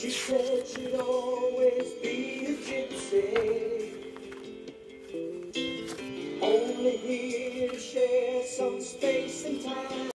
She said she'd always be a gypsy, only here to share some space and time.